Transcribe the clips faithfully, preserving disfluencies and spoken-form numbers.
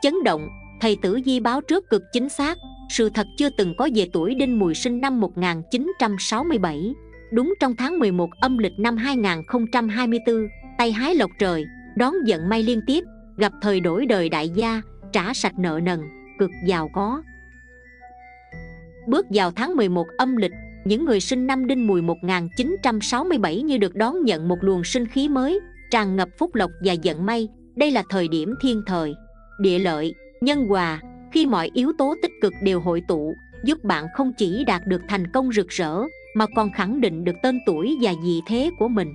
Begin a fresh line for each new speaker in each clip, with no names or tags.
Chấn động, thầy Tử Vi báo trước cực chính xác. Sự thật chưa từng có về tuổi Đinh Mùi sinh năm một nghìn chín trăm sáu mươi bảy. Đúng trong tháng mười một âm lịch năm hai nghìn không trăm hai mươi tư, tay hái lộc trời, đón vận may liên tiếp, gặp thời đổi đời đại gia, trả sạch nợ nần, cực giàu có. Bước vào tháng mười một âm lịch, những người sinh năm Đinh Mùi một nghìn chín trăm sáu mươi bảy như được đón nhận một luồng sinh khí mới, tràn ngập phúc lộc và vận may. Đây là thời điểm thiên thời, địa lợi, nhân hòa, khi mọi yếu tố tích cực đều hội tụ, giúp bạn không chỉ đạt được thành công rực rỡ, mà còn khẳng định được tên tuổi và vị thế của mình.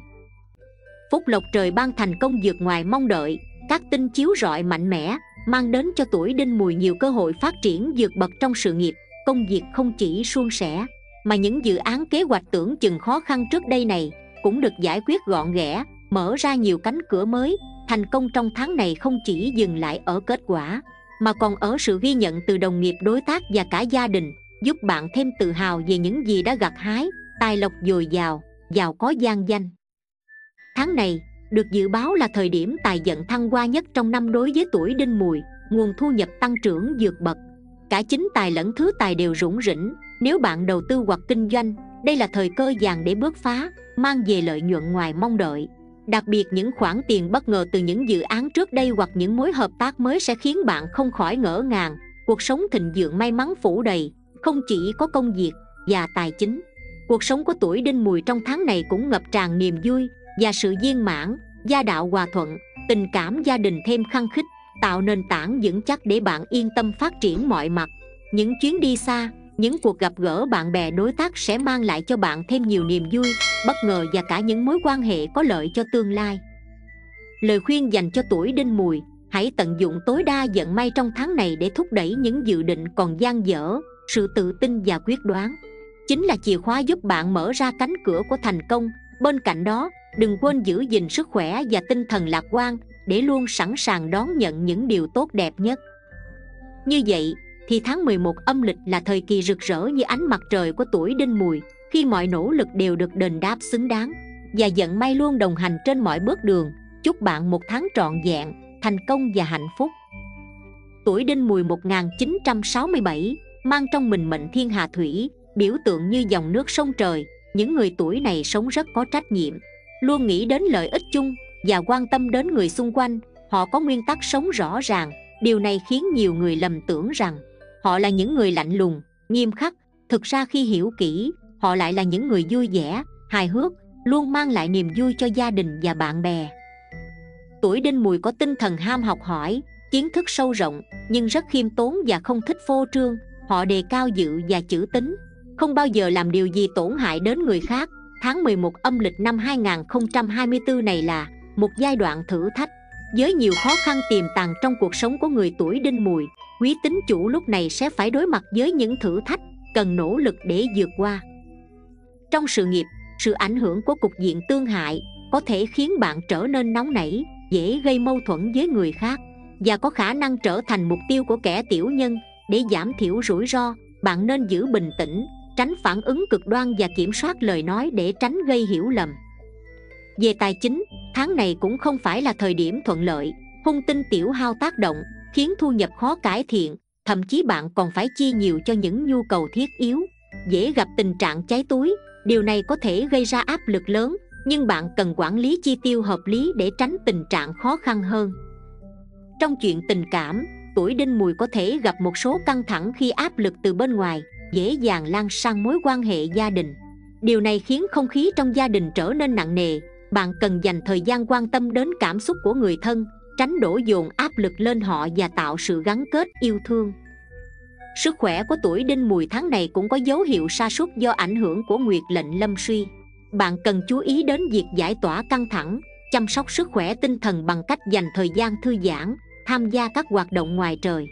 Phúc lộc trời ban thành công vượt ngoài mong đợi, các tinh chiếu rọi mạnh mẽ, mang đến cho tuổi Đinh Mùi nhiều cơ hội phát triển vượt bậc trong sự nghiệp. Công việc không chỉ suôn sẻ, mà những dự án kế hoạch tưởng chừng khó khăn trước đây này cũng được giải quyết gọn ghẽ, mở ra nhiều cánh cửa mới. Thành công trong tháng này không chỉ dừng lại ở kết quả, mà còn ở sự ghi nhận từ đồng nghiệp, đối tác và cả gia đình, giúp bạn thêm tự hào về những gì đã gặt hái. Tài lộc dồi dào, giàu có vang danh. Tháng này được dự báo là thời điểm tài vận thăng hoa nhất trong năm đối với tuổi Đinh Mùi, nguồn thu nhập tăng trưởng vượt bậc, cả chính tài lẫn thứ tài đều rủng rỉnh. Nếu bạn đầu tư hoặc kinh doanh, đây là thời cơ vàng để bứt phá, mang về lợi nhuận ngoài mong đợi. Đặc biệt những khoản tiền bất ngờ từ những dự án trước đây hoặc những mối hợp tác mới sẽ khiến bạn không khỏi ngỡ ngàng. Cuộc sống thịnh vượng, may mắn phủ đầy, không chỉ có công việc và tài chính. Cuộc sống của tuổi Đinh Mùi trong tháng này cũng ngập tràn niềm vui và sự viên mãn, gia đạo hòa thuận, tình cảm gia đình thêm khăng khít, tạo nền tảng vững chắc để bạn yên tâm phát triển mọi mặt. Những chuyến đi xa, những cuộc gặp gỡ bạn bè đối tác sẽ mang lại cho bạn thêm nhiều niềm vui, bất ngờ và cả những mối quan hệ có lợi cho tương lai. Lời khuyên dành cho tuổi Đinh Mùi: hãy tận dụng tối đa vận may trong tháng này để thúc đẩy những dự định còn dang dở. Sự tự tin và quyết đoán chính là chìa khóa giúp bạn mở ra cánh cửa của thành công. Bên cạnh đó, đừng quên giữ gìn sức khỏe và tinh thần lạc quan để luôn sẵn sàng đón nhận những điều tốt đẹp nhất. Như vậy thì tháng mười một âm lịch là thời kỳ rực rỡ như ánh mặt trời của tuổi Đinh Mùi, khi mọi nỗ lực đều được đền đáp xứng đáng, và vận may luôn đồng hành trên mọi bước đường. Chúc bạn một tháng trọn vẹn, thành công và hạnh phúc. Tuổi Đinh Mùi một nghìn chín trăm sáu mươi bảy mang trong mình mệnh thiên hà thủy, biểu tượng như dòng nước sông trời. Những người tuổi này sống rất có trách nhiệm, luôn nghĩ đến lợi ích chung và quan tâm đến người xung quanh. Họ có nguyên tắc sống rõ ràng. Điều này khiến nhiều người lầm tưởng rằng họ là những người lạnh lùng, nghiêm khắc. Thực ra khi hiểu kỹ, họ lại là những người vui vẻ, hài hước, luôn mang lại niềm vui cho gia đình và bạn bè. Tuổi Đinh Mùi có tinh thần ham học hỏi, kiến thức sâu rộng, nhưng rất khiêm tốn và không thích phô trương. Họ đề cao dự và chữ tín, không bao giờ làm điều gì tổn hại đến người khác. Tháng mười một âm lịch năm hai nghìn không trăm hai mươi tư này là một giai đoạn thử thách, với nhiều khó khăn tiềm tàng trong cuộc sống của người tuổi Đinh Mùi. Quý tín chủ lúc này sẽ phải đối mặt với những thử thách cần nỗ lực để vượt qua. Trong sự nghiệp, sự ảnh hưởng của cục diện tương hại có thể khiến bạn trở nên nóng nảy, dễ gây mâu thuẫn với người khác, và có khả năng trở thành mục tiêu của kẻ tiểu nhân. Để giảm thiểu rủi ro, bạn nên giữ bình tĩnh, tránh phản ứng cực đoan và kiểm soát lời nói để tránh gây hiểu lầm. Về tài chính, tháng này cũng không phải là thời điểm thuận lợi. Hung tinh tiểu hao tác động, khiến thu nhập khó cải thiện, thậm chí bạn còn phải chi nhiều cho những nhu cầu thiết yếu, dễ gặp tình trạng cháy túi. Điều này có thể gây ra áp lực lớn, nhưng bạn cần quản lý chi tiêu hợp lý để tránh tình trạng khó khăn hơn. Trong chuyện tình cảm, tuổi Đinh Mùi có thể gặp một số căng thẳng khi áp lực từ bên ngoài dễ dàng lan sang mối quan hệ gia đình. Điều này khiến không khí trong gia đình trở nên nặng nề. Bạn cần dành thời gian quan tâm đến cảm xúc của người thân, tránh đổ dồn áp lực lên họ và tạo sự gắn kết yêu thương. Sức khỏe của tuổi Đinh Mùi tháng này cũng có dấu hiệu sa sút do ảnh hưởng của nguyệt lệnh lâm suy. Bạn cần chú ý đến việc giải tỏa căng thẳng, chăm sóc sức khỏe tinh thần bằng cách dành thời gian thư giãn, tham gia các hoạt động ngoài trời.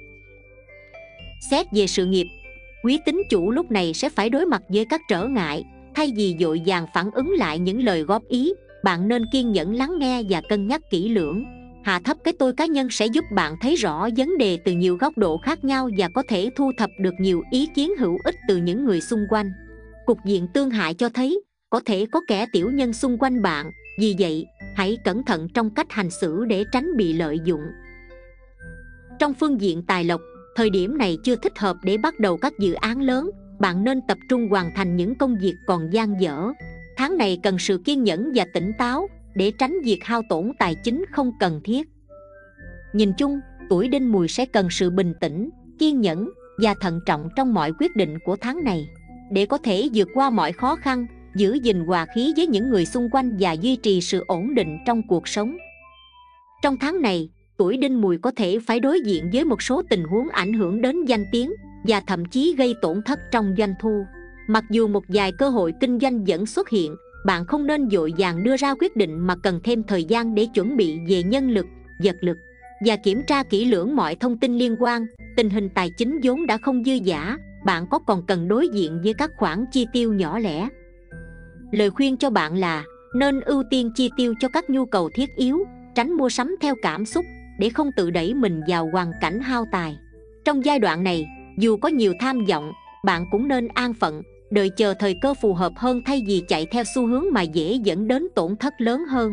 Xét về sự nghiệp, quý tín chủ lúc này sẽ phải đối mặt với các trở ngại. Thay vì vội vàng phản ứng lại những lời góp ý, bạn nên kiên nhẫn lắng nghe và cân nhắc kỹ lưỡng. Hạ thấp cái tôi cá nhân sẽ giúp bạn thấy rõ vấn đề từ nhiều góc độ khác nhau và có thể thu thập được nhiều ý kiến hữu ích từ những người xung quanh. Cục diện tương hại cho thấy có thể có kẻ tiểu nhân xung quanh bạn, vì vậy hãy cẩn thận trong cách hành xử để tránh bị lợi dụng. Trong phương diện tài lộc, thời điểm này chưa thích hợp để bắt đầu các dự án lớn, bạn nên tập trung hoàn thành những công việc còn dang dở. Tháng này cần sự kiên nhẫn và tỉnh táo để tránh việc hao tổn tài chính không cần thiết. Nhìn chung, tuổi Đinh Mùi sẽ cần sự bình tĩnh, kiên nhẫn và thận trọng trong mọi quyết định của tháng này để có thể vượt qua mọi khó khăn, giữ gìn hòa khí với những người xung quanh và duy trì sự ổn định trong cuộc sống. Trong tháng này, tuổi Đinh Mùi có thể phải đối diện với một số tình huống ảnh hưởng đến danh tiếng và thậm chí gây tổn thất trong doanh thu. Mặc dù một vài cơ hội kinh doanh vẫn xuất hiện, bạn không nên vội vàng đưa ra quyết định mà cần thêm thời gian để chuẩn bị về nhân lực, vật lực và kiểm tra kỹ lưỡng mọi thông tin liên quan. Tình hình tài chính vốn đã không dư dả, bạn có còn cần đối diện với các khoản chi tiêu nhỏ lẻ. Lời khuyên cho bạn là nên ưu tiên chi tiêu cho các nhu cầu thiết yếu, tránh mua sắm theo cảm xúc để không tự đẩy mình vào hoàn cảnh hao tài. Trong giai đoạn này, dù có nhiều tham vọng, bạn cũng nên an phận, đợi chờ thời cơ phù hợp hơn thay vì chạy theo xu hướng mà dễ dẫn đến tổn thất lớn hơn.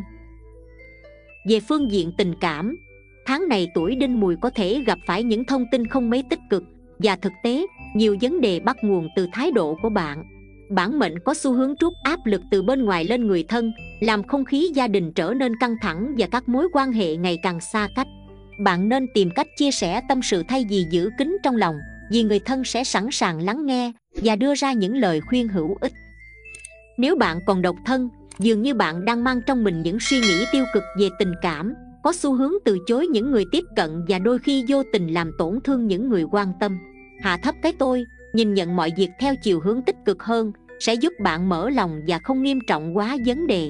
Về phương diện tình cảm, tháng này tuổi Đinh Mùi có thể gặp phải những thông tin không mấy tích cực, và thực tế, nhiều vấn đề bắt nguồn từ thái độ của bạn. Bản mệnh có xu hướng trút áp lực từ bên ngoài lên người thân, làm không khí gia đình trở nên căng thẳng và các mối quan hệ ngày càng xa cách. Bạn nên tìm cách chia sẻ tâm sự thay vì giữ kín trong lòng, vì người thân sẽ sẵn sàng lắng nghe và đưa ra những lời khuyên hữu ích. Nếu bạn còn độc thân, dường như bạn đang mang trong mình những suy nghĩ tiêu cực về tình cảm, có xu hướng từ chối những người tiếp cận và đôi khi vô tình làm tổn thương những người quan tâm. Hạ thấp cái tôi, nhìn nhận mọi việc theo chiều hướng tích cực hơn sẽ giúp bạn mở lòng và không nghiêm trọng quá vấn đề.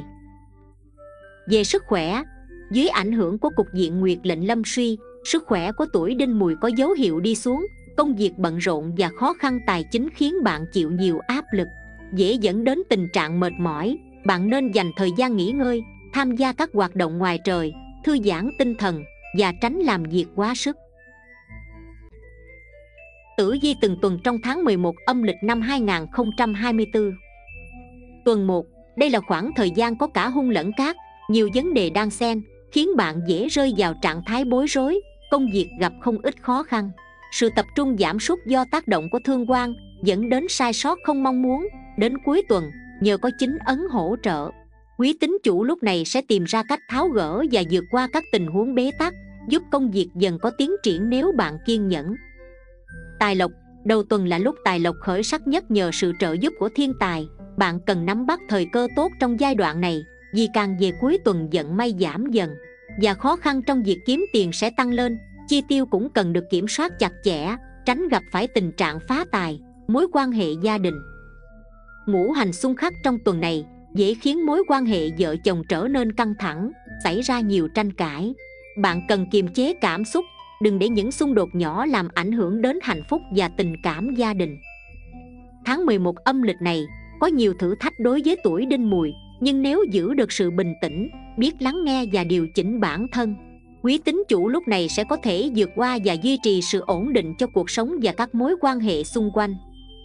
Về sức khỏe, dưới ảnh hưởng của cục diện nguyệt lệnh lâm suy, sức khỏe của tuổi Đinh Mùi có dấu hiệu đi xuống. Công việc bận rộn và khó khăn tài chính khiến bạn chịu nhiều áp lực, dễ dẫn đến tình trạng mệt mỏi. Bạn nên dành thời gian nghỉ ngơi, tham gia các hoạt động ngoài trời, thư giãn tinh thần và tránh làm việc quá sức. Tử vi từng tuần trong tháng mười một âm lịch năm hai nghìn không trăm hai mươi tư. Tuần một, đây là khoảng thời gian có cả hung lẫn cát, nhiều vấn đề đan xen, khiến bạn dễ rơi vào trạng thái bối rối, công việc gặp không ít khó khăn. Sự tập trung giảm sút do tác động của thương quan dẫn đến sai sót không mong muốn. Đến cuối tuần, nhờ có chính ấn hỗ trợ, quý tín chủ lúc này sẽ tìm ra cách tháo gỡ và vượt qua các tình huống bế tắc, giúp công việc dần có tiến triển nếu bạn kiên nhẫn. Tài lộc, đầu tuần là lúc tài lộc khởi sắc nhất nhờ sự trợ giúp của thiên tài. Bạn cần nắm bắt thời cơ tốt trong giai đoạn này, vì càng về cuối tuần vận may giảm dần và khó khăn trong việc kiếm tiền sẽ tăng lên. Chi tiêu cũng cần được kiểm soát chặt chẽ, tránh gặp phải tình trạng phá tài. Mối quan hệ gia đình, ngũ hành xung khắc trong tuần này dễ khiến mối quan hệ vợ chồng trở nên căng thẳng, xảy ra nhiều tranh cãi. Bạn cần kiềm chế cảm xúc, đừng để những xung đột nhỏ làm ảnh hưởng đến hạnh phúc và tình cảm gia đình. Tháng mười một âm lịch này có nhiều thử thách đối với tuổi Đinh Mùi, nhưng nếu giữ được sự bình tĩnh, biết lắng nghe và điều chỉnh bản thân, quý tín chủ lúc này sẽ có thể vượt qua và duy trì sự ổn định cho cuộc sống và các mối quan hệ xung quanh.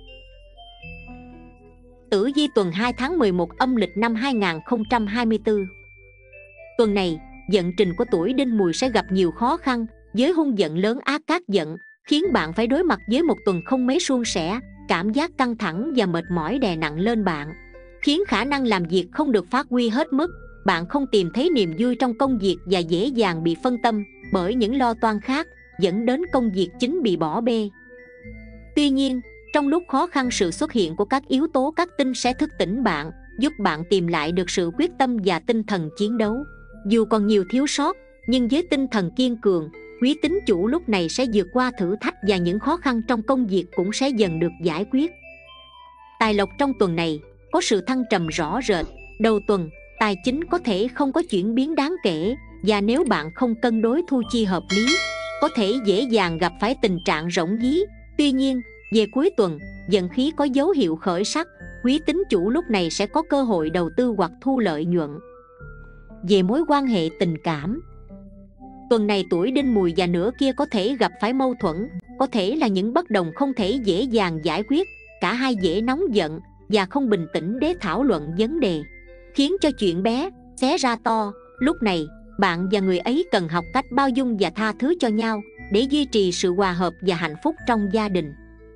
Tử vi tuần hai tháng mười một âm lịch năm hai nghìn không trăm hai mươi tư. Tuần này, vận trình của tuổi Đinh Mùi sẽ gặp nhiều khó khăn, với hung vận lớn ác cát vận, khiến bạn phải đối mặt với một tuần không mấy suôn sẻ. Cảm giác căng thẳng và mệt mỏi đè nặng lên bạn, khiến khả năng làm việc không được phát huy hết mức. Bạn không tìm thấy niềm vui trong công việc và dễ dàng bị phân tâm bởi những lo toan khác, dẫn đến công việc chính bị bỏ bê. Tuy nhiên, trong lúc khó khăn, sự xuất hiện của các yếu tố các tinh sẽ thức tỉnh bạn, giúp bạn tìm lại được sự quyết tâm và tinh thần chiến đấu. Dù còn nhiều thiếu sót, nhưng với tinh thần kiên cường, quý tín chủ lúc này sẽ vượt qua thử thách và những khó khăn trong công việc cũng sẽ dần được giải quyết. Tài lộc trong tuần này có sự thăng trầm rõ rệt. Đầu tuần, tài chính có thể không có chuyển biến đáng kể, và nếu bạn không cân đối thu chi hợp lý, có thể dễ dàng gặp phải tình trạng rỗng ví. Tuy nhiên, về cuối tuần, vận khí có dấu hiệu khởi sắc, quý tín chủ lúc này sẽ có cơ hội đầu tư hoặc thu lợi nhuận. Về mối quan hệ tình cảm, tuần này tuổi Đinh Mùi và nửa kia có thể gặp phải mâu thuẫn, có thể là những bất đồng không thể dễ dàng giải quyết. Cả hai dễ nóng giận và không bình tĩnh để thảo luận vấn đề, khiến cho chuyện bé xé ra to. Lúc này, bạn và người ấy cần học cách bao dung và tha thứ cho nhau, để duy trì sự hòa hợp và hạnh phúc trong gia đình.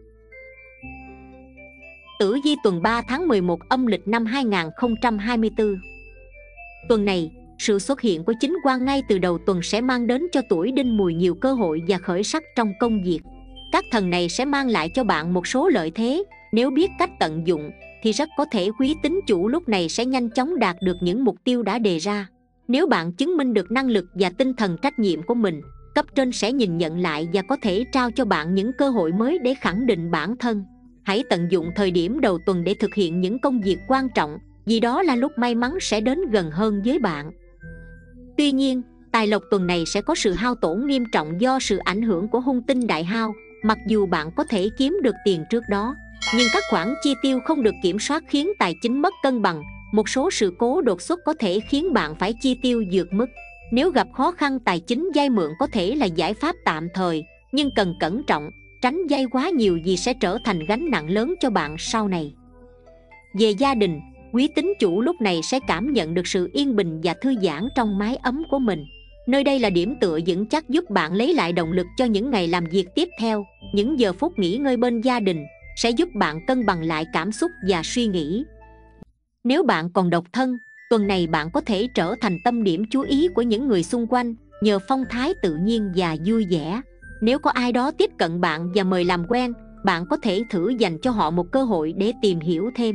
Tử vi tuần ba tháng mười một âm lịch năm hai nghìn không trăm hai mươi tư. Tuần này, sự xuất hiện của chính quan ngay từ đầu tuần sẽ mang đến cho tuổi Đinh Mùi nhiều cơ hội và khởi sắc trong công việc. Các thần này sẽ mang lại cho bạn một số lợi thế, nếu biết cách tận dụng thì rất có thể quý tín chủ lúc này sẽ nhanh chóng đạt được những mục tiêu đã đề ra. Nếu bạn chứng minh được năng lực và tinh thần trách nhiệm của mình, cấp trên sẽ nhìn nhận lại và có thể trao cho bạn những cơ hội mới để khẳng định bản thân. Hãy tận dụng thời điểm đầu tuần để thực hiện những công việc quan trọng, vì đó là lúc may mắn sẽ đến gần hơn với bạn. Tuy nhiên, tài lộc tuần này sẽ có sự hao tổn nghiêm trọng do sự ảnh hưởng của hung tinh đại hao. Mặc dù bạn có thể kiếm được tiền trước đó, nhưng các khoản chi tiêu không được kiểm soát khiến tài chính mất cân bằng. Một số sự cố đột xuất có thể khiến bạn phải chi tiêu vượt mức. Nếu gặp khó khăn tài chính, vay mượn có thể là giải pháp tạm thời, nhưng cần cẩn trọng, tránh vay quá nhiều vì sẽ trở thành gánh nặng lớn cho bạn sau này. Về gia đình, quý tín chủ lúc này sẽ cảm nhận được sự yên bình và thư giãn trong mái ấm của mình. Nơi đây là điểm tựa vững chắc giúp bạn lấy lại động lực cho những ngày làm việc tiếp theo. Những giờ phút nghỉ ngơi bên gia đình sẽ giúp bạn cân bằng lại cảm xúc và suy nghĩ. Nếu bạn còn độc thân, tuần này bạn có thể trở thành tâm điểm chú ý của những người xung quanh nhờ phong thái tự nhiên và vui vẻ. Nếu có ai đó tiếp cận bạn và mời làm quen, bạn có thể thử dành cho họ một cơ hội để tìm hiểu thêm.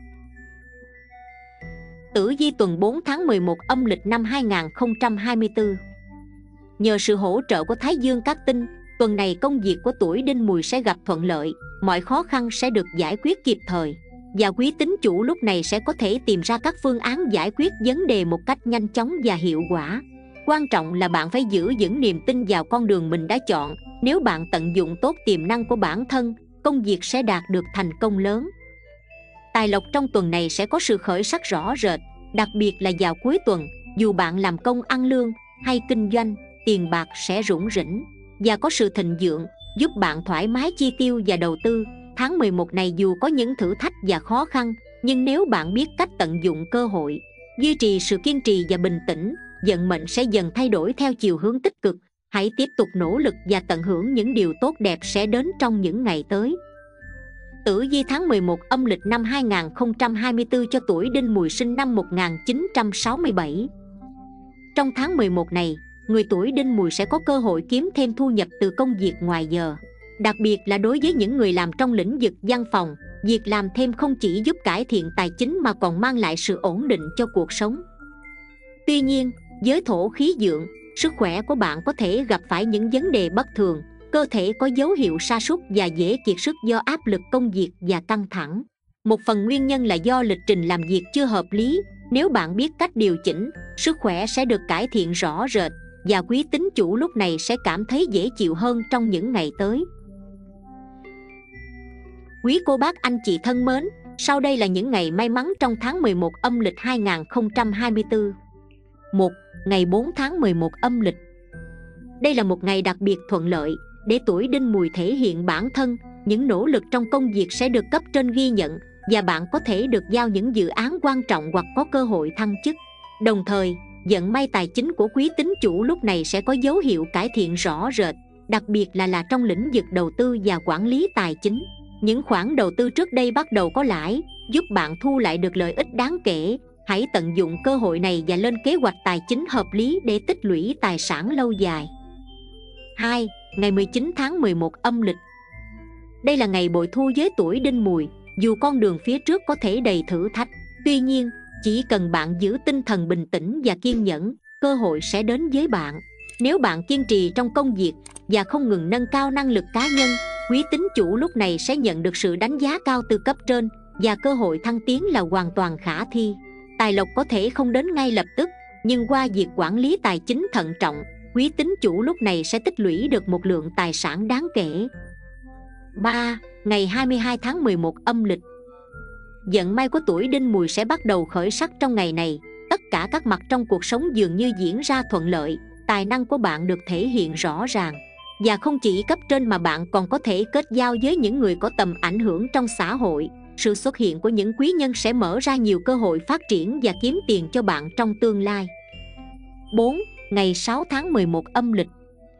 Tử vi tuần bốn tháng mười một âm lịch năm hai nghìn không trăm hai mươi tư. Nhờ sự hỗ trợ của Thái Dương các tinh, tuần này công việc của tuổi Đinh Mùi sẽ gặp thuận lợi, mọi khó khăn sẽ được giải quyết kịp thời. Và quý tín chủ lúc này sẽ có thể tìm ra các phương án giải quyết vấn đề một cách nhanh chóng và hiệu quả. Quan trọng là bạn phải giữ vững niềm tin vào con đường mình đã chọn. Nếu bạn tận dụng tốt tiềm năng của bản thân, công việc sẽ đạt được thành công lớn. Tài lộc trong tuần này sẽ có sự khởi sắc rõ rệt, đặc biệt là vào cuối tuần. Dù bạn làm công ăn lương hay kinh doanh, tiền bạc sẽ rủng rỉnh và có sự thịnh vượng, giúp bạn thoải mái chi tiêu và đầu tư. Tháng mười một này dù có những thử thách và khó khăn, nhưng nếu bạn biết cách tận dụng cơ hội, duy trì sự kiên trì và bình tĩnh, vận mệnh sẽ dần thay đổi theo chiều hướng tích cực. Hãy tiếp tục nỗ lực và tận hưởng những điều tốt đẹp sẽ đến trong những ngày tới. Tử vi tháng mười một âm lịch năm hai nghìn không trăm hai mươi tư cho tuổi Đinh Mùi sinh năm một nghìn chín trăm sáu mươi bảy. Trong tháng mười một này, người tuổi Đinh Mùi sẽ có cơ hội kiếm thêm thu nhập từ công việc ngoài giờ. Đặc biệt là đối với những người làm trong lĩnh vực văn phòng, việc làm thêm không chỉ giúp cải thiện tài chính mà còn mang lại sự ổn định cho cuộc sống. Tuy nhiên, với thổ khí vượng, sức khỏe của bạn có thể gặp phải những vấn đề bất thường, cơ thể có dấu hiệu sa sút và dễ kiệt sức do áp lực công việc và căng thẳng. Một phần nguyên nhân là do lịch trình làm việc chưa hợp lý. Nếu bạn biết cách điều chỉnh, sức khỏe sẽ được cải thiện rõ rệt và quý tín chủ lúc này sẽ cảm thấy dễ chịu hơn trong những ngày tới. Quý cô bác anh chị thân mến, sau đây là những ngày may mắn trong tháng mười một âm lịch hai nghìn không trăm hai mươi tư. một. Ngày bốn tháng mười một âm lịch. Đây là một ngày đặc biệt thuận lợi để tuổi Đinh Mùi thể hiện bản thân. Những nỗ lực trong công việc sẽ được cấp trên ghi nhận và bạn có thể được giao những dự án quan trọng hoặc có cơ hội thăng chức. Đồng thời, vận may tài chính của quý tín chủ lúc này sẽ có dấu hiệu cải thiện rõ rệt, đặc biệt là là trong lĩnh vực đầu tư và quản lý tài chính. Những khoản đầu tư trước đây bắt đầu có lãi, giúp bạn thu lại được lợi ích đáng kể. Hãy tận dụng cơ hội này và lên kế hoạch tài chính hợp lý để tích lũy tài sản lâu dài. hai. Ngày mười chín tháng mười một âm lịch. Đây là ngày bội thu với tuổi Đinh Mùi. Dù con đường phía trước có thể đầy thử thách, tuy nhiên, chỉ cần bạn giữ tinh thần bình tĩnh và kiên nhẫn, cơ hội sẽ đến với bạn. Nếu bạn kiên trì trong công việc và không ngừng nâng cao năng lực cá nhân, quý tín chủ lúc này sẽ nhận được sự đánh giá cao từ cấp trên và cơ hội thăng tiến là hoàn toàn khả thi. Tài lộc có thể không đến ngay lập tức, nhưng qua việc quản lý tài chính thận trọng, quý tín chủ lúc này sẽ tích lũy được một lượng tài sản đáng kể. ba. Ngày hai mươi hai tháng mười một âm lịch. Vận may của tuổi Đinh Mùi sẽ bắt đầu khởi sắc trong ngày này. Tất cả các mặt trong cuộc sống dường như diễn ra thuận lợi. Tài năng của bạn được thể hiện rõ ràng. Và không chỉ cấp trên mà bạn còn có thể kết giao với những người có tầm ảnh hưởng trong xã hội. Sự xuất hiện của những quý nhân sẽ mở ra nhiều cơ hội phát triển và kiếm tiền cho bạn trong tương lai. bốn. Ngày sáu tháng mười một âm lịch.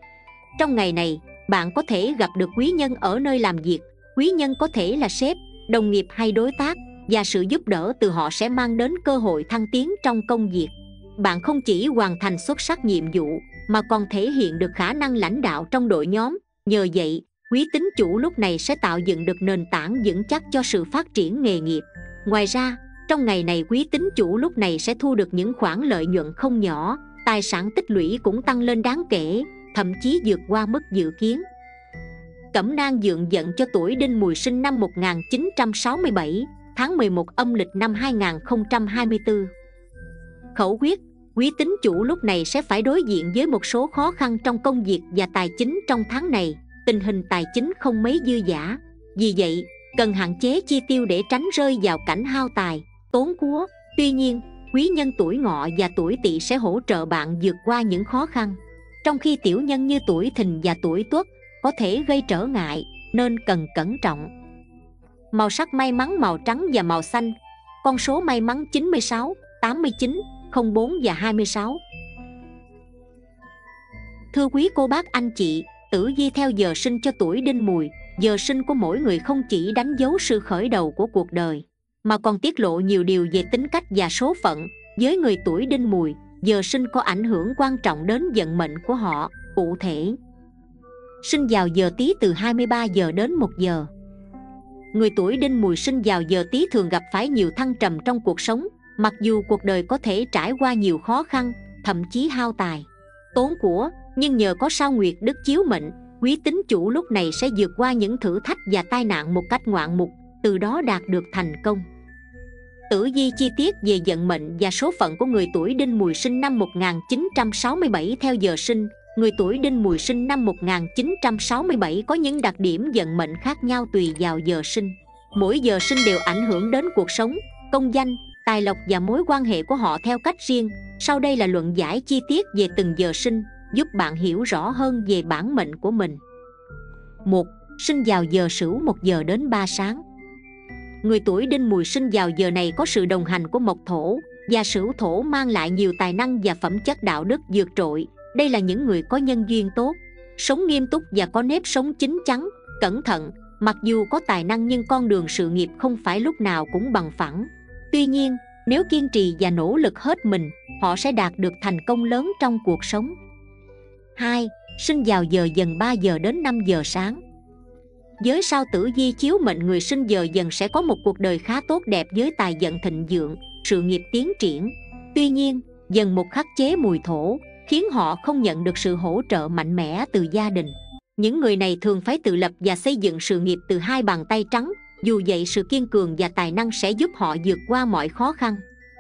Trong ngày này, bạn có thể gặp được quý nhân ở nơi làm việc. Quý nhân có thể là sếp, đồng nghiệp hay đối tác, và sự giúp đỡ từ họ sẽ mang đến cơ hội thăng tiến trong công việc. Bạn không chỉ hoàn thành xuất sắc nhiệm vụ mà còn thể hiện được khả năng lãnh đạo trong đội nhóm. Nhờ vậy, quý tín chủ lúc này sẽ tạo dựng được nền tảng vững chắc cho sự phát triển nghề nghiệp. Ngoài ra, trong ngày này quý tín chủ lúc này sẽ thu được những khoản lợi nhuận không nhỏ, tài sản tích lũy cũng tăng lên đáng kể, thậm chí vượt qua mức dự kiến. Cẩm nang dượng vận cho tuổi Đinh Mùi sinh năm một nghìn chín trăm sáu mươi bảy, tháng mười một âm lịch năm hai nghìn không trăm hai mươi tư. Khẩu quyết: quý tín chủ lúc này sẽ phải đối diện với một số khó khăn trong công việc và tài chính trong tháng này. Tình hình tài chính không mấy dư dả, vì vậy cần hạn chế chi tiêu để tránh rơi vào cảnh hao tài, tốn của. Tuy nhiên, quý nhân tuổi Ngọ và tuổi Tỵ sẽ hỗ trợ bạn vượt qua những khó khăn, trong khi tiểu nhân như tuổi Thìn và tuổi Tuất có thể gây trở ngại, nên cần cẩn trọng. Màu sắc may mắn màu trắng và màu xanh. Con số may mắn chín mươi sáu, tám mươi chín, không bốn và hai mươi sáu. Thưa quý cô bác anh chị, tử vi theo giờ sinh cho tuổi Đinh Mùi. Giờ sinh của mỗi người không chỉ đánh dấu sự khởi đầu của cuộc đời, mà còn tiết lộ nhiều điều về tính cách và số phận. Với người tuổi Đinh Mùi, giờ sinh có ảnh hưởng quan trọng đến vận mệnh của họ. Cụ thể, sinh vào giờ Tý từ hai mươi ba giờ đến một giờ. Người tuổi Đinh Mùi sinh vào giờ Tý thường gặp phải nhiều thăng trầm trong cuộc sống. Mặc dù cuộc đời có thể trải qua nhiều khó khăn, thậm chí hao tài, tốn của, nhưng nhờ có sao Nguyệt Đức chiếu mệnh, quý tín chủ lúc này sẽ vượt qua những thử thách và tai nạn một cách ngoạn mục, từ đó đạt được thành công. Tử vi chi tiết về vận mệnh và số phận của người tuổi Đinh Mùi sinh năm một nghìn chín trăm sáu mươi bảy theo giờ sinh. Người tuổi Đinh Mùi sinh năm một nghìn chín trăm sáu mươi bảy có những đặc điểm vận mệnh khác nhau tùy vào giờ sinh. Mỗi giờ sinh đều ảnh hưởng đến cuộc sống, công danh, tài lộc và mối quan hệ của họ theo cách riêng. Sau đây là luận giải chi tiết về từng giờ sinh, giúp bạn hiểu rõ hơn về bản mệnh của mình. một. Sinh vào giờ Sửu một giờ đến ba sáng. Người tuổi Đinh Mùi sinh vào giờ này có sự đồng hành của mộc thổ, và Sửu thổ mang lại nhiều tài năng và phẩm chất đạo đức vượt trội. Đây là những người có nhân duyên tốt, sống nghiêm túc và có nếp sống chín chắn, cẩn thận. Mặc dù có tài năng nhưng con đường sự nghiệp không phải lúc nào cũng bằng phẳng. Tuy nhiên, nếu kiên trì và nỗ lực hết mình, họ sẽ đạt được thành công lớn trong cuộc sống. hai. Sinh vào giờ Dần ba giờ đến năm giờ sáng. Với sao tử vi chiếu mệnh, người sinh giờ Dần sẽ có một cuộc đời khá tốt đẹp với tài vận thịnh vượng, sự nghiệp tiến triển. Tuy nhiên, Dần một khắc chế mùi thổ, khiến họ không nhận được sự hỗ trợ mạnh mẽ từ gia đình. Những người này thường phải tự lập và xây dựng sự nghiệp từ hai bàn tay trắng. Dù vậy, sự kiên cường và tài năng sẽ giúp họ vượt qua mọi khó khăn.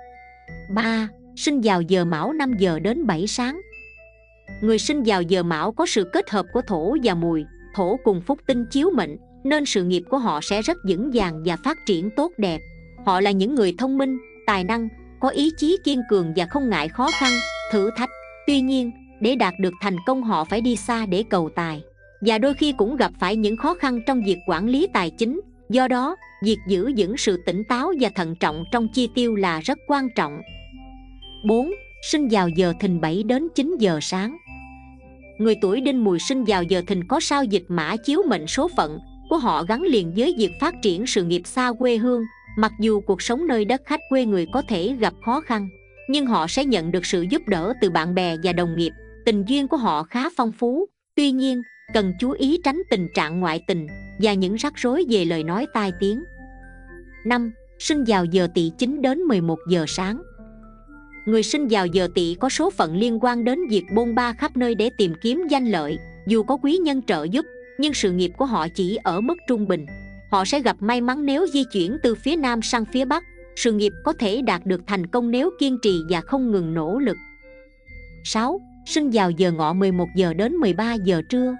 ba. Sinh vào giờ Mão năm giờ đến bảy sáng. Người sinh vào giờ Mão có sự kết hợp của thổ và mùi, thổ cùng phúc tinh chiếu mệnh, nên sự nghiệp của họ sẽ rất vững vàng và phát triển tốt đẹp. Họ là những người thông minh, tài năng, có ý chí kiên cường và không ngại khó khăn, thử thách. Tuy nhiên, để đạt được thành công họ phải đi xa để cầu tài, và đôi khi cũng gặp phải những khó khăn trong việc quản lý tài chính. Do đó, việc giữ vững sự tỉnh táo và thận trọng trong chi tiêu là rất quan trọng. bốn. Sinh vào giờ Thìn bảy đến chín giờ sáng. Người tuổi Đinh Mùi sinh vào giờ Thìn có sao Dịch Mã chiếu mệnh, số phận của họ gắn liền với việc phát triển sự nghiệp xa quê hương. Mặc dù cuộc sống nơi đất khách quê người có thể gặp khó khăn, nhưng họ sẽ nhận được sự giúp đỡ từ bạn bè và đồng nghiệp. Tình duyên của họ khá phong phú. Tuy nhiên, cần chú ý tránh tình trạng ngoại tình và những rắc rối về lời nói tai tiếng. năm. Sinh vào giờ Tỵ chín đến mười một giờ sáng. Người sinh vào giờ Tỵ có số phận liên quan đến việc bôn ba khắp nơi để tìm kiếm danh lợi. Dù có quý nhân trợ giúp, nhưng sự nghiệp của họ chỉ ở mức trung bình. Họ sẽ gặp may mắn nếu di chuyển từ phía Nam sang phía Bắc. Sự nghiệp có thể đạt được thành công nếu kiên trì và không ngừng nỗ lực. sáu. Sinh vào giờ Ngọ mười một giờ đến mười ba giờ trưa.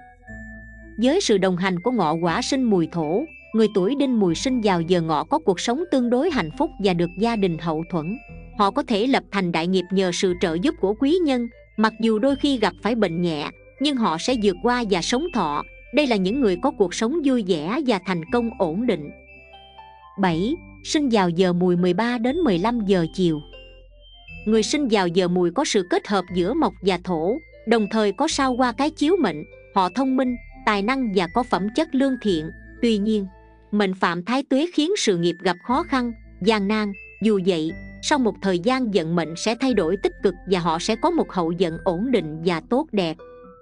Với sự đồng hành của Ngọ Hỏa sinh mùi thổ, người tuổi Đinh Mùi sinh vào giờ Ngọ có cuộc sống tương đối hạnh phúc và được gia đình hậu thuẫn. Họ có thể lập thành đại nghiệp nhờ sự trợ giúp của quý nhân. Mặc dù đôi khi gặp phải bệnh nhẹ, nhưng họ sẽ vượt qua và sống thọ. Đây là những người có cuộc sống vui vẻ và thành công ổn định. bảy. Sinh vào giờ Mùi mười ba đến mười lăm giờ chiều. Người sinh vào giờ Mùi có sự kết hợp giữa mộc và thổ, đồng thời có sao Hoa Cái chiếu mệnh. họ thông minh, tài năng và có phẩm chất lương thiện. Tuy nhiên, mệnh phạm Thái Tuế khiến sự nghiệp gặp khó khăn, gian nan. Dù vậy, sau một thời gian vận mệnh sẽ thay đổi tích cực và họ sẽ có một hậu vận ổn định và tốt đẹp.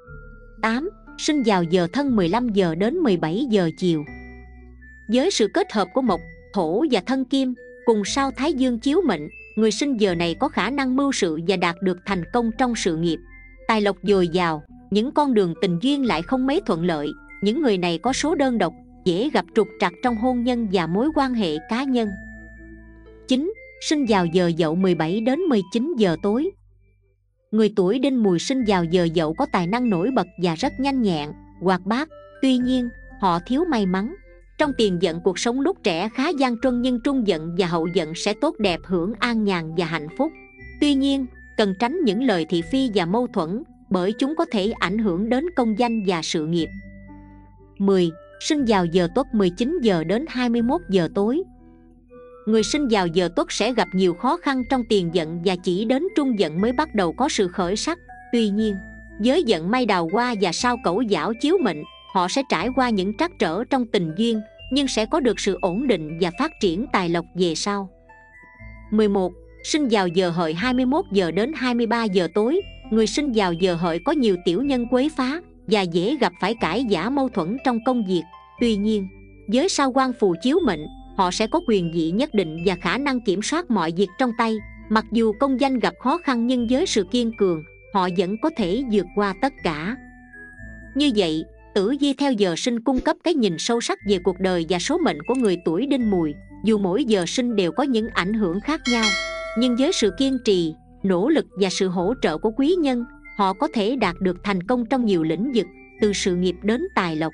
tám. Sinh vào giờ Thân mười lăm giờ đến mười bảy giờ chiều. Với sự kết hợp của Mộc, Thổ và Thân Kim cùng sao Thái Dương chiếu mệnh, người sinh giờ này có khả năng mưu sự và đạt được thành công trong sự nghiệp. Tài lộc dồi dào, những con đường tình duyên lại không mấy thuận lợi. Những người này có số đơn độc, dễ gặp trục trặc trong hôn nhân và mối quan hệ cá nhân. chín. Sinh vào giờ Dậu mười bảy đến mười chín giờ tối. Người tuổi Đinh Mùi sinh vào giờ Dậu có tài năng nổi bật và rất nhanh nhẹn, hoạt bát. Tuy nhiên, họ thiếu may mắn. Trong tiền vận cuộc sống lúc trẻ khá gian truân, nhưng trung vận và hậu vận sẽ tốt đẹp, hưởng an nhàn và hạnh phúc. Tuy nhiên, cần tránh những lời thị phi và mâu thuẫn, bởi chúng có thể ảnh hưởng đến công danh và sự nghiệp. mười. Sinh vào giờ Tuất mười chín giờ đến hai mươi mốt giờ tối. Người sinh vào giờ Tuất sẽ gặp nhiều khó khăn trong tiền vận và chỉ đến trung vận mới bắt đầu có sự khởi sắc. Tuy nhiên, với vận may đào hoa và sao Cẩu Dảo chiếu mệnh, họ sẽ trải qua những trắc trở trong tình duyên, nhưng sẽ có được sự ổn định và phát triển tài lộc về sau. mười một. Sinh vào giờ Hợi hai mươi mốt giờ đến hai mươi ba giờ tối. Người sinh vào giờ Hợi có nhiều tiểu nhân quấy phá và dễ gặp phải cãi vã mâu thuẫn trong công việc. Tuy nhiên, với sao Quan Phù chiếu mệnh, họ sẽ có quyền vị nhất định và khả năng kiểm soát mọi việc trong tay. Mặc dù công danh gặp khó khăn, nhưng với sự kiên cường, họ vẫn có thể vượt qua tất cả. Như vậy, tử vi theo giờ sinh cung cấp cái nhìn sâu sắc về cuộc đời và số mệnh của người tuổi Đinh Mùi. Dù mỗi giờ sinh đều có những ảnh hưởng khác nhau, nhưng với sự kiên trì, nỗ lực và sự hỗ trợ của quý nhân, họ có thể đạt được thành công trong nhiều lĩnh vực, từ sự nghiệp đến tài lộc.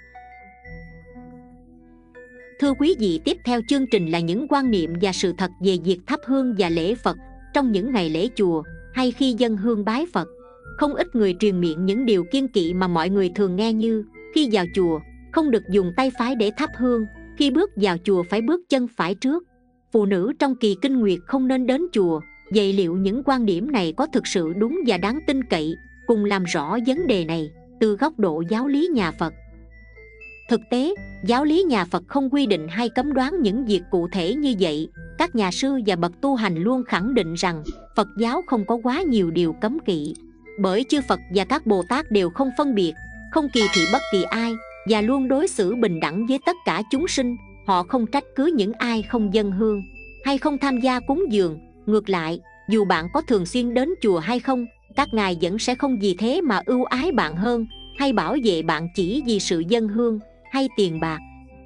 Thưa quý vị, tiếp theo chương trình là những quan niệm và sự thật về việc thắp hương và lễ Phật trong những ngày lễ chùa hay khi dâng hương bái Phật. Không ít người truyền miệng những điều kiêng kỵ mà mọi người thường nghe, như khi vào chùa không được dùng tay phải để thắp hương, khi bước vào chùa phải bước chân phải trước, phụ nữ trong kỳ kinh nguyệt không nên đến chùa. Vậy liệu những quan điểm này có thực sự đúng và đáng tin cậy? Cùng làm rõ vấn đề này từ góc độ giáo lý nhà Phật. Thực tế, giáo lý nhà Phật không quy định hay cấm đoán những việc cụ thể như vậy. Các nhà sư và bậc tu hành luôn khẳng định rằng Phật giáo không có quá nhiều điều cấm kỵ, bởi chư Phật và các Bồ Tát đều không phân biệt, không kỳ thị bất kỳ ai và luôn đối xử bình đẳng với tất cả chúng sinh. Họ không trách cứ những ai không dâng hương hay không tham gia cúng dường. Ngược lại, dù bạn có thường xuyên đến chùa hay không, các ngài vẫn sẽ không vì thế mà ưu ái bạn hơn hay bảo vệ bạn chỉ vì sự dâng hương hay tiền bạc.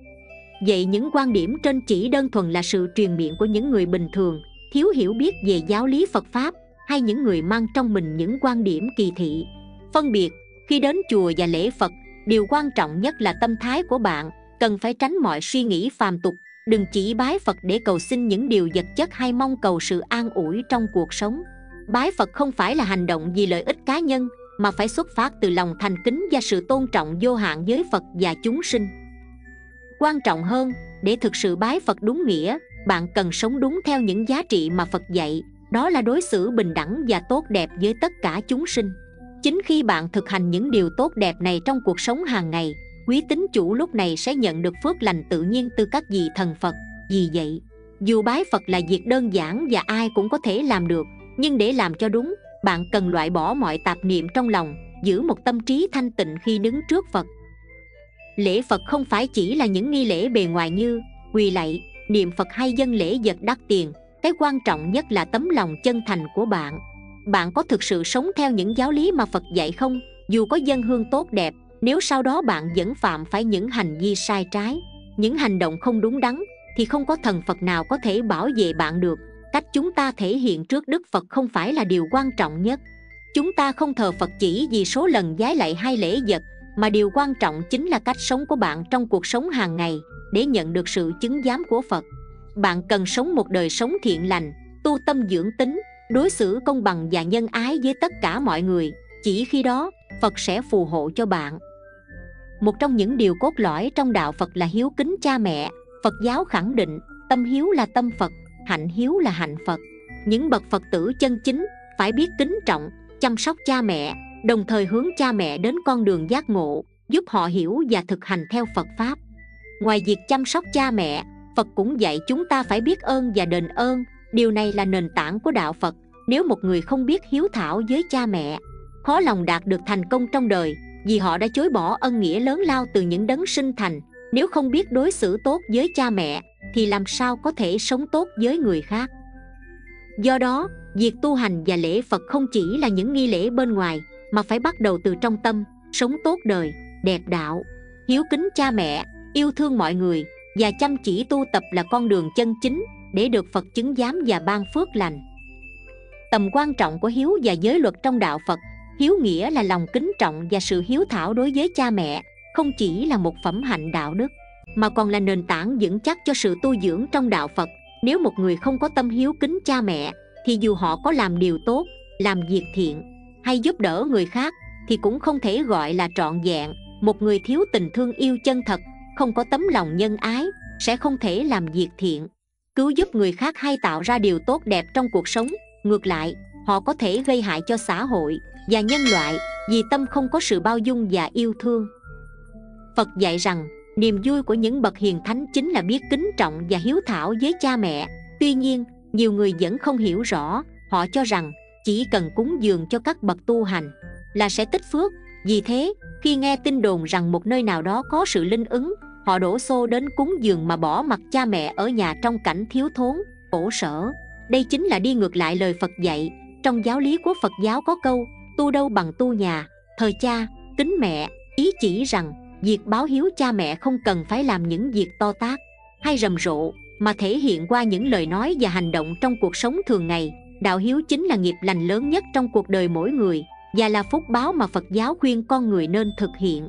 Vậy những quan điểm trên chỉ đơn thuần là sự truyền miệng của những người bình thường, thiếu hiểu biết về giáo lý Phật Pháp, hay những người mang trong mình những quan điểm kỳ thị, phân biệt. Khi đến chùa và lễ Phật, điều quan trọng nhất là tâm thái của bạn. Cần phải tránh mọi suy nghĩ phàm tục. Đừng chỉ bái Phật để cầu xin những điều vật chất hay mong cầu sự an ủi trong cuộc sống. Bái Phật không phải là hành động vì lợi ích cá nhân, mà phải xuất phát từ lòng thành kính và sự tôn trọng vô hạn với Phật và chúng sinh. Quan trọng hơn, để thực sự bái Phật đúng nghĩa, bạn cần sống đúng theo những giá trị mà Phật dạy. Đó là đối xử bình đẳng và tốt đẹp với tất cả chúng sinh. Chính khi bạn thực hành những điều tốt đẹp này trong cuộc sống hàng ngày, quý tín chủ lúc này sẽ nhận được phước lành tự nhiên từ các vị thần Phật. Vì vậy, dù bái Phật là việc đơn giản và ai cũng có thể làm được, nhưng để làm cho đúng, bạn cần loại bỏ mọi tạp niệm trong lòng, giữ một tâm trí thanh tịnh khi đứng trước Phật. Lễ Phật không phải chỉ là những nghi lễ bề ngoài như quỳ lạy, niệm Phật hay dâng lễ vật đắt tiền. Cái quan trọng nhất là tấm lòng chân thành của bạn. Bạn có thực sự sống theo những giáo lý mà Phật dạy không? Dù có dâng hương tốt đẹp, nếu sau đó bạn vẫn phạm phải những hành vi sai trái, những hành động không đúng đắn, thì không có thần Phật nào có thể bảo vệ bạn được. Cách chúng ta thể hiện trước Đức Phật không phải là điều quan trọng nhất. Chúng ta không thờ Phật chỉ vì số lần vái lạy hay lễ vật, mà điều quan trọng chính là cách sống của bạn trong cuộc sống hàng ngày. Để nhận được sự chứng giám của Phật, bạn cần sống một đời sống thiện lành, tu tâm dưỡng tính, đối xử công bằng và nhân ái với tất cả mọi người. Chỉ khi đó, Phật sẽ phù hộ cho bạn. Một trong những điều cốt lõi trong đạo Phật là hiếu kính cha mẹ. Phật giáo khẳng định, tâm hiếu là tâm Phật, hạnh hiếu là hạnh Phật. Những bậc Phật tử chân chính phải biết kính trọng, chăm sóc cha mẹ, đồng thời hướng cha mẹ đến con đường giác ngộ. giúp họ hiểu và thực hành theo Phật Pháp. Ngoài việc chăm sóc cha mẹ, Phật cũng dạy chúng ta phải biết ơn và đền ơn. Điều này là nền tảng của đạo Phật. Nếu một người không biết hiếu thảo với cha mẹ, khó lòng đạt được thành công trong đời, vì họ đã chối bỏ ân nghĩa lớn lao từ những đấng sinh thành. Nếu không biết đối xử tốt với cha mẹ, thì làm sao có thể sống tốt với người khác? Do đó, việc tu hành và lễ Phật không chỉ là những nghi lễ bên ngoài, mà phải bắt đầu từ trong tâm, sống tốt đời, đẹp đạo, hiếu kính cha mẹ, yêu thương mọi người và chăm chỉ tu tập là con đường chân chính để được Phật chứng giám và ban phước lành. Tầm quan trọng của hiếu và giới luật trong đạo Phật. Hiếu nghĩa là lòng kính trọng và sự hiếu thảo đối với cha mẹ, không chỉ là một phẩm hạnh đạo đức, mà còn là nền tảng vững chắc cho sự tu dưỡng trong đạo Phật. Nếu một người không có tâm hiếu kính cha mẹ, thì dù họ có làm điều tốt, làm việc thiện hay giúp đỡ người khác, thì cũng không thể gọi là trọn vẹn. Một người thiếu tình thương yêu chân thật, không có tấm lòng nhân ái, sẽ không thể làm việc thiện, cứu giúp người khác hay tạo ra điều tốt đẹp trong cuộc sống. Ngược lại, họ có thể gây hại cho xã hội và nhân loại vì tâm không có sự bao dung và yêu thương. Phật dạy rằng niềm vui của những bậc hiền thánh chính là biết kính trọng và hiếu thảo với cha mẹ. Tuy nhiên, nhiều người vẫn không hiểu rõ. Họ cho rằng chỉ cần cúng dường cho các bậc tu hành là sẽ tích phước. Vì thế, khi nghe tin đồn rằng một nơi nào đó có sự linh ứng, họ đổ xô đến cúng dường mà bỏ mặc cha mẹ ở nhà trong cảnh thiếu thốn, khổ sở. Đây chính là đi ngược lại lời Phật dạy. Trong giáo lý của Phật giáo có câu tu đâu bằng tu nhà, thờ cha, kính mẹ, ý chỉ rằng việc báo hiếu cha mẹ không cần phải làm những việc to tát hay rầm rộ, mà thể hiện qua những lời nói và hành động trong cuộc sống thường ngày. Đạo hiếu chính là nghiệp lành lớn nhất trong cuộc đời mỗi người, và là phúc báo mà Phật giáo khuyên con người nên thực hiện.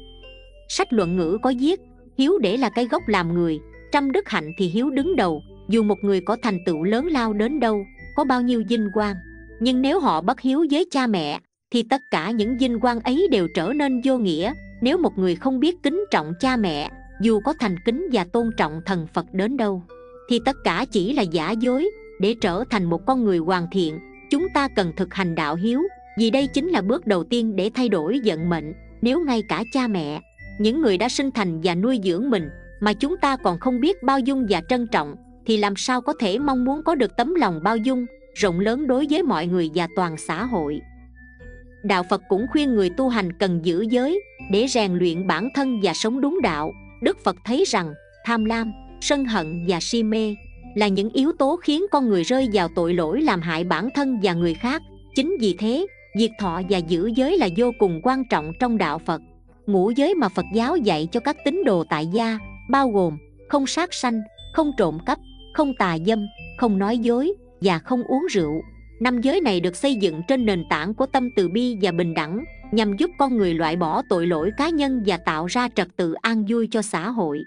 Sách Luận Ngữ có viết: hiếu để là cái gốc làm người, trăm đức hạnh thì hiếu đứng đầu. Dù một người có thành tựu lớn lao đến đâu, có bao nhiêu vinh quang, nhưng nếu họ bất hiếu với cha mẹ, thì tất cả những vinh quang ấy đều trở nên vô nghĩa. Nếu một người không biết kính trọng cha mẹ, dù có thành kính và tôn trọng thần Phật đến đâu, thì tất cả chỉ là giả dối. Để trở thành một con người hoàn thiện, chúng ta cần thực hành đạo hiếu, vì đây chính là bước đầu tiên để thay đổi vận mệnh. Nếu ngay cả cha mẹ, những người đã sinh thành và nuôi dưỡng mình, mà chúng ta còn không biết bao dung và trân trọng, thì làm sao có thể mong muốn có được tấm lòng bao dung rộng lớn đối với mọi người và toàn xã hội. Đạo Phật cũng khuyên người tu hành cần giữ giới để rèn luyện bản thân và sống đúng đạo. Đức Phật thấy rằng tham lam, sân hận và si mê là những yếu tố khiến con người rơi vào tội lỗi làm hại bản thân và người khác. Chính vì thế, việc thọ và giữ giới là vô cùng quan trọng trong đạo Phật. Ngũ giới mà Phật giáo dạy cho các tín đồ tại gia bao gồm không sát sanh, không trộm cắp, không tà dâm, không nói dối và không uống rượu. Năm giới này được xây dựng trên nền tảng của tâm từ bi và bình đẳng, nhằm giúp con người loại bỏ tội lỗi cá nhân và tạo ra trật tự an vui cho xã hội.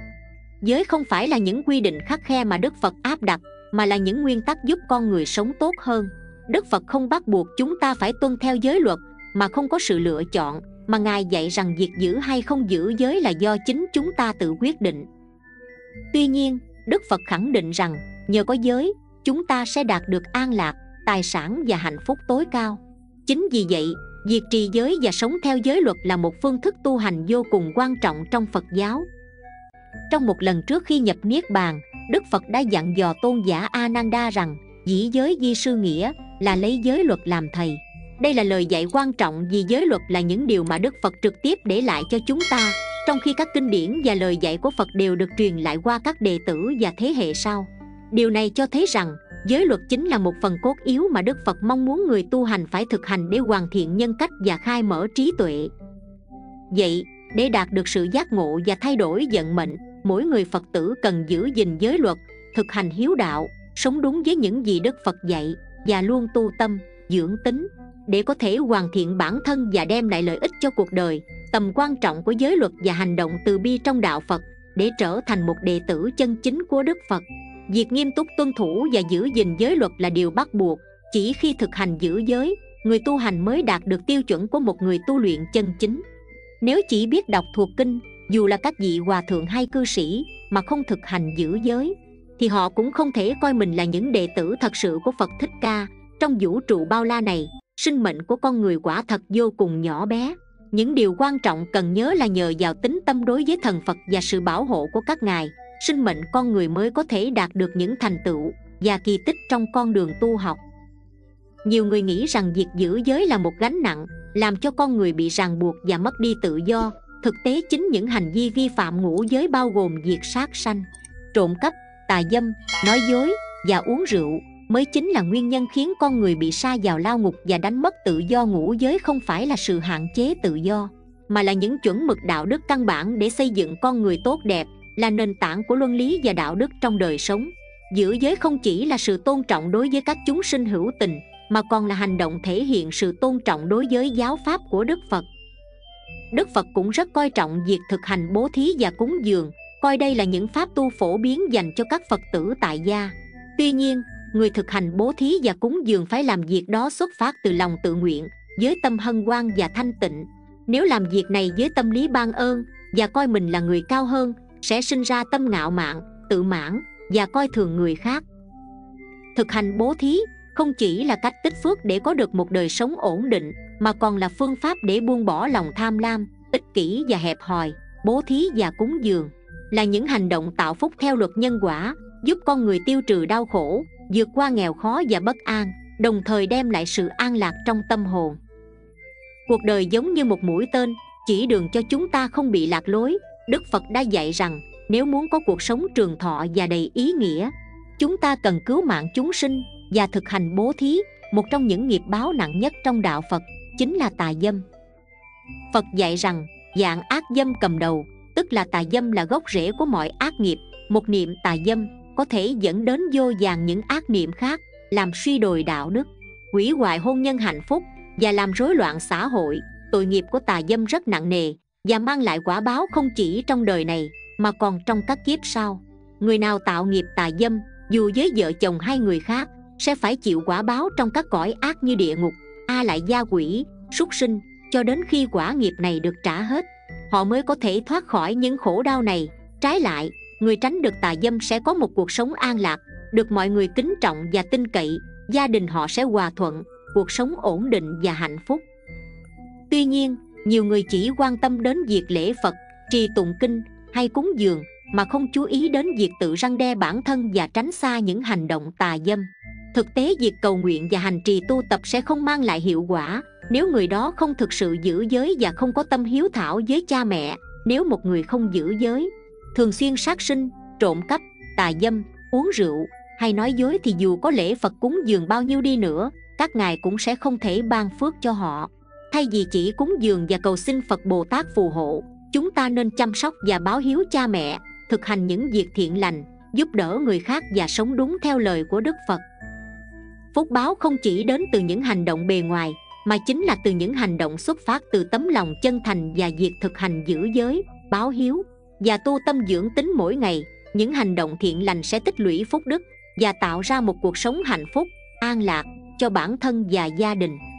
Giới không phải là những quy định khắt khe mà Đức Phật áp đặt, mà là những nguyên tắc giúp con người sống tốt hơn. Đức Phật không bắt buộc chúng ta phải tuân theo giới luật, mà không có sự lựa chọn, mà Ngài dạy rằng việc giữ hay không giữ giới là do chính chúng ta tự quyết định. Tuy nhiên, Đức Phật khẳng định rằng nhờ có giới, chúng ta sẽ đạt được an lạc, tài sản và hạnh phúc tối cao. Chính vì vậy, việc trì giới và sống theo giới luật là một phương thức tu hành vô cùng quan trọng trong Phật giáo. Trong một lần trước khi nhập Niết Bàn, Đức Phật đã dặn dò tôn giả Ananda rằng dĩ giới di sư nghĩa, là lấy giới luật làm thầy. Đây là lời dạy quan trọng vì giới luật là những điều mà Đức Phật trực tiếp để lại cho chúng ta, trong khi các kinh điển và lời dạy của Phật đều được truyền lại qua các đệ tử và thế hệ sau. Điều này cho thấy rằng giới luật chính là một phần cốt yếu mà Đức Phật mong muốn người tu hành phải thực hành để hoàn thiện nhân cách và khai mở trí tuệ. Vậy, để đạt được sự giác ngộ và thay đổi vận mệnh, mỗi người Phật tử cần giữ gìn giới luật, thực hành hiếu đạo, sống đúng với những gì Đức Phật dạy và luôn tu tâm, dưỡng tính để có thể hoàn thiện bản thân và đem lại lợi ích cho cuộc đời. Tầm quan trọng của giới luật và hành động từ bi trong đạo Phật để trở thành một đệ tử chân chính của Đức Phật. Việc nghiêm túc tuân thủ và giữ gìn giới luật là điều bắt buộc. Chỉ khi thực hành giữ giới, người tu hành mới đạt được tiêu chuẩn của một người tu luyện chân chính. Nếu chỉ biết đọc thuộc kinh, dù là các vị hòa thượng hay cư sĩ, mà không thực hành giữ giới, thì họ cũng không thể coi mình là những đệ tử thật sự của Phật Thích Ca. Trong vũ trụ bao la này, sinh mệnh của con người quả thật vô cùng nhỏ bé. Những điều quan trọng cần nhớ là nhờ vào tín tâm đối với thần Phật và sự bảo hộ của các ngài, sinh mệnh con người mới có thể đạt được những thành tựu và kỳ tích trong con đường tu học. Nhiều người nghĩ rằng việc giữ giới là một gánh nặng, làm cho con người bị ràng buộc và mất đi tự do. Thực tế chính những hành vi vi phạm ngũ giới bao gồm việc sát sanh, trộm cắp, tà dâm, nói dối và uống rượu mới chính là nguyên nhân khiến con người bị sa vào lao ngục và đánh mất tự do. Ngũ giới không phải là sự hạn chế tự do, mà là những chuẩn mực đạo đức căn bản để xây dựng con người tốt đẹp, là nền tảng của luân lý và đạo đức trong đời sống. Giữ giới không chỉ là sự tôn trọng đối với các chúng sinh hữu tình, mà còn là hành động thể hiện sự tôn trọng đối với giáo pháp của Đức Phật. Đức Phật cũng rất coi trọng việc thực hành bố thí và cúng dường, coi đây là những pháp tu phổ biến dành cho các Phật tử tại gia. Tuy nhiên, người thực hành bố thí và cúng dường phải làm việc đó xuất phát từ lòng tự nguyện, với tâm hân hoan và thanh tịnh. Nếu làm việc này với tâm lý ban ơn và coi mình là người cao hơn, sẽ sinh ra tâm ngạo mạn, tự mãn và coi thường người khác. Thực hành bố thí không chỉ là cách tích phước để có được một đời sống ổn định, mà còn là phương pháp để buông bỏ lòng tham lam, ích kỷ và hẹp hòi. Bố thí và cúng dường là những hành động tạo phúc theo luật nhân quả, giúp con người tiêu trừ đau khổ, vượt qua nghèo khó và bất an, đồng thời đem lại sự an lạc trong tâm hồn. Cuộc đời giống như một mũi tên, chỉ đường cho chúng ta không bị lạc lối. Đức Phật đã dạy rằng nếu muốn có cuộc sống trường thọ và đầy ý nghĩa, chúng ta cần cứu mạng chúng sinh và thực hành bố thí. Một trong những nghiệp báo nặng nhất trong đạo Phật chính là tà dâm. Phật dạy rằng dạng ác dâm cầm đầu, tức là tà dâm là gốc rễ của mọi ác nghiệp. Một niệm tà dâm có thể dẫn đến vô vàn những ác niệm khác, làm suy đồi đạo đức, hủy hoại hôn nhân hạnh phúc và làm rối loạn xã hội. Tội nghiệp của tà dâm rất nặng nề và mang lại quả báo không chỉ trong đời này mà còn trong các kiếp sau. Người nào tạo nghiệp tà dâm, dù với vợ chồng hay người khác, sẽ phải chịu quả báo trong các cõi ác như địa ngục, a lại gia quỷ, súc sinh, cho đến khi quả nghiệp này được trả hết, họ mới có thể thoát khỏi những khổ đau này. Trái lại, người tránh được tà dâm sẽ có một cuộc sống an lạc, được mọi người kính trọng và tin cậy, gia đình họ sẽ hòa thuận, cuộc sống ổn định và hạnh phúc. Tuy nhiên, nhiều người chỉ quan tâm đến việc lễ Phật, trì tụng kinh hay cúng dường, mà không chú ý đến việc tự răn đe bản thân và tránh xa những hành động tà dâm. Thực tế, việc cầu nguyện và hành trì tu tập sẽ không mang lại hiệu quả nếu người đó không thực sự giữ giới và không có tâm hiếu thảo với cha mẹ. Nếu một người không giữ giới, thường xuyên sát sinh, trộm cắp, tà dâm, uống rượu hay nói dối, thì dù có lễ Phật cúng dường bao nhiêu đi nữa, các ngài cũng sẽ không thể ban phước cho họ. Thay vì chỉ cúng dường và cầu xin Phật Bồ Tát phù hộ, chúng ta nên chăm sóc và báo hiếu cha mẹ, thực hành những việc thiện lành, giúp đỡ người khác và sống đúng theo lời của Đức Phật. Phúc báo không chỉ đến từ những hành động bề ngoài, mà chính là từ những hành động xuất phát từ tấm lòng chân thành và việc thực hành giữ giới, báo hiếu và tu tâm dưỡng tính mỗi ngày. Những hành động thiện lành sẽ tích lũy phúc đức và tạo ra một cuộc sống hạnh phúc, an lạc cho bản thân và gia đình.